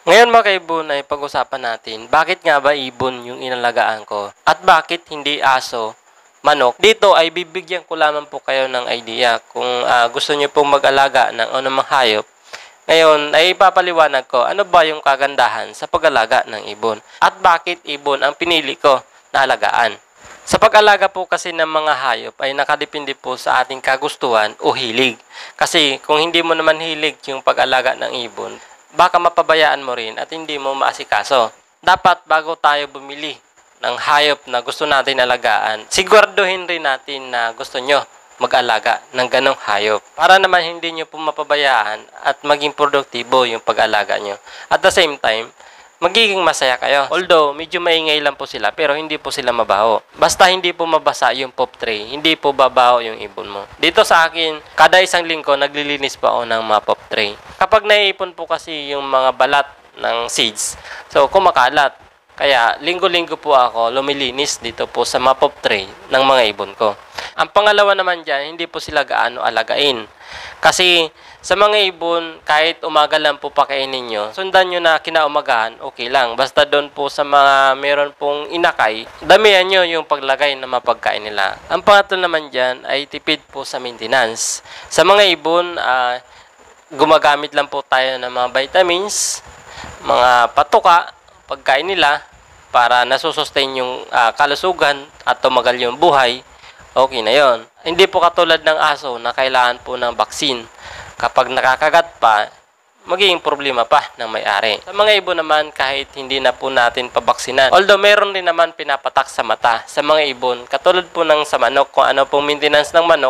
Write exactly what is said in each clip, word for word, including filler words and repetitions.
Ngayon mga kaibon ay pag-usapan natin, bakit nga ba ibon yung inalagaan ko? At bakit hindi aso, manok? Dito ay bibigyan ko lamang po kayo ng idea kung uh, gusto nyo pong mag-alaga ng anumang hayop. Ngayon ay ipapaliwanag ko ano ba yung kagandahan sa pag-alaga ng ibon. At bakit ibon ang pinili ko na alagaan. Sa pag-alaga po kasi ng mga hayop ay nakadepende po sa ating kagustuhan o hilig. Kasi kung hindi mo naman hilig yung pag-alaga ng ibon, baka mapabayaan mo rin at hindi mo maasikaso. Dapat bago tayo bumili ng hayop na gusto natin alagaan, siguraduhin rin natin na gusto nyo mag-alaga ng ganong hayop. Para naman hindi nyo po mapabayaan at maging produktibo yung pag-alaga nyo. At the same time, magiging masaya kayo. Although, medyo maingay lang po sila, pero hindi po sila mabaho. Basta hindi po mabasa yung pop tray, hindi po babaho yung ibon mo. Dito sa akin, kada isang linggo, naglilinis po ako ng mga pop tray. Kapag naiipon po kasi yung mga balat ng seeds, so kumakalat. Kaya, linggo-linggo po ako lumilinis dito po sa mga pop tray ng mga ibon ko. Ang pangalawa naman dyan, hindi po sila gaano alagain. Kasi, sa mga ibon, kahit umaga lang po pakainin nyo, sundan nyo na kinaumagahan, okay lang. Basta doon po sa mga meron pong inakay, damihan nyo yung paglagay ng mapagkain nila. Ang pangatlo naman dyan ay tipid po sa maintenance. Sa mga ibon, uh, gumagamit lang po tayo ng mga vitamins, mga patuka, pagkain nila, para nasusustain yung uh, kalusugan at tumagal yung buhay, okay na yon. Hindi po katulad ng aso na kailangan po ng vaccine. Kapag nakakagat pa, magiging problema pa ng may-ari. Sa mga ibon naman, kahit hindi na po natin pabaksinan. Although, meron din naman pinapatak sa mata sa mga ibon. Katulad po ng sa manok, kung ano pong maintenance ng manok,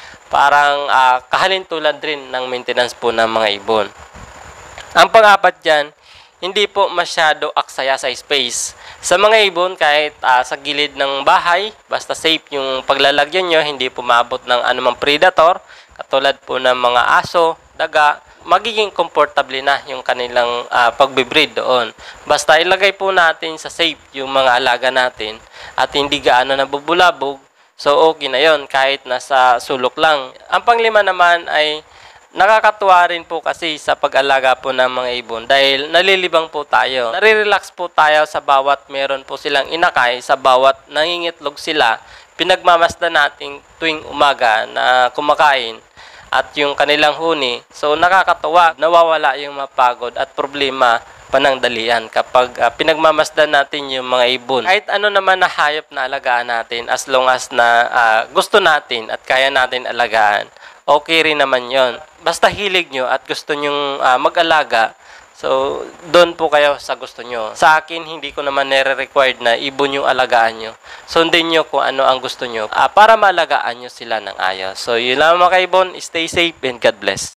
parang uh, kahalintulad rin ng maintenance po ng mga ibon. Ang pang-apat dyan, hindi po masyado aksaya sa space. Sa mga ibon, kahit uh, sa gilid ng bahay, basta safe yung paglalagyan nyo, hindi po maabot ng anumang predator, katulad po ng mga aso, daga, magiging komportable na yung kanilang uh, pagbe-breed doon. Basta ilagay po natin sa safe yung mga alaga natin at hindi gaano nabubulabog, so okay na yon kahit nasa sulok lang. Ang panglima naman ay nakakatuwa rin po kasi sa pag-alaga po ng mga ibon dahil nalilibang po tayo. Nare-relax po tayo sa bawat meron po silang inakay, sa bawat nangingitlog sila, pinagmamasdan natin tuwing umaga na kumakain at yung kanilang huni. So nakakatuwa, nawawala yung mapagod at problema panangdalian kapag uh, pinagmamasdan natin yung mga ibon. Kahit ano naman na hayop na alagaan natin, as long as na uh, gusto natin at kaya natin alagaan, okay rin naman yon. Basta hilig nyo at gusto nyong uh, mag-alaga, so doon po kayo sa gusto nyo. Sa akin, hindi ko naman nire-required na ibon yung alagaan nyo. Sundin nyo kung ano ang gusto nyo uh, para maalagaan nyo sila ng ayos. So yun lang mga kaibon, stay safe and God bless.